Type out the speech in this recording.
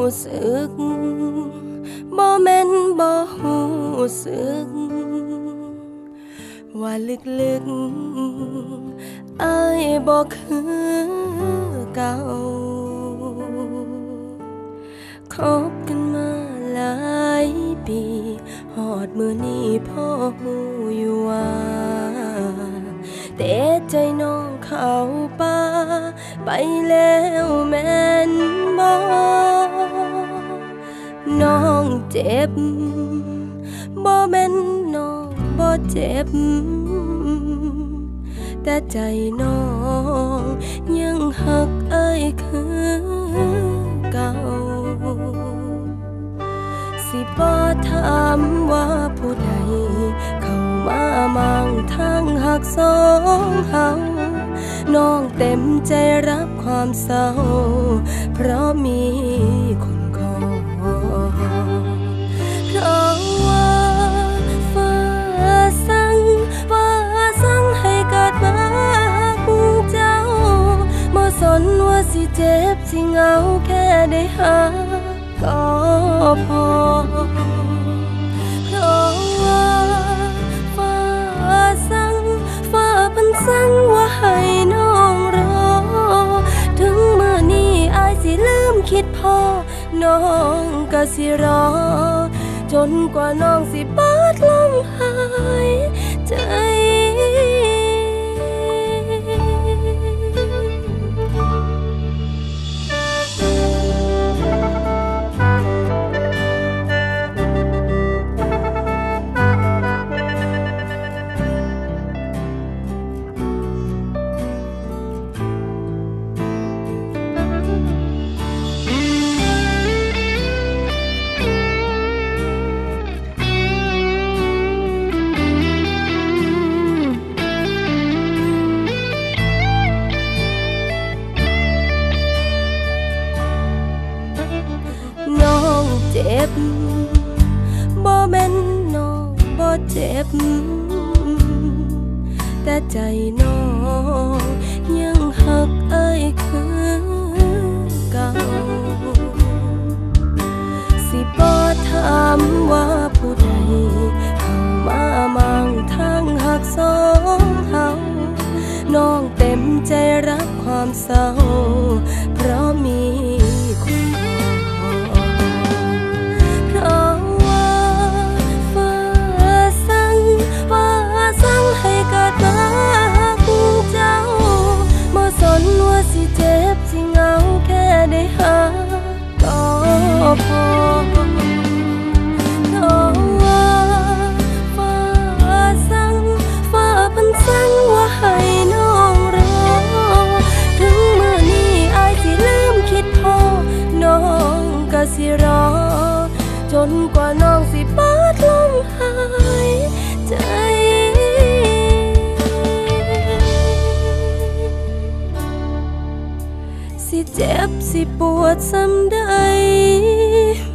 สึกบ่แม่นบ่รู้สึกว่าลึกๆอ้ายบ่คือเก่าคบกันมาหลายปีฮอดมื้อนี้พ่อฮู้อยู่ว่าแต่ใจน้องเข้าป่าไปแล้วแม่นบ่น้องเจ็บบ่แม่นน้องบ่เจ็บแต่ใจน้องยังหักเอ้ยคือเก่าสิบ่ถามว่าผู้ใดเข้ามามางทางหักสองเฮาน้องเต็มใจรับความเศร้าเพราะมีคนขอเพราะว่าฟ้าสั่งให้เกิดมาคู่เจ้าบ่สนว่าสิเจ็บสิเหงาแค่ได้หาก็พอเพราะว่าฟ้าเพิ่นสั่งว่าให้น้องรอถึงมื้อนี้อายสิลืมคิดพอน้องก็สิรอจนกว่าน้องสิเบิดลมหายใจเจ็บบ่แม่นน้องบ่เจ็บแต่ใจน้องยังหักเอ้ยคือเก่าสิบ่ถามว่าผู้ใดเข้ามามางทางหักสองเฮาน้องเต็มใจรับความเศร้าเพราะมีสิเจ็บสิเหงาแค่ได้หาก็พอเพราะว่าฟ้าเพิ่นสั่งว่าให้น้องรอถึงมื้อนี้อายสิลืมคิดพอน้องก็สิรอจนกว่าน้องสิเบิดลมหายใจสิเจ็บสิปวดส่ำใด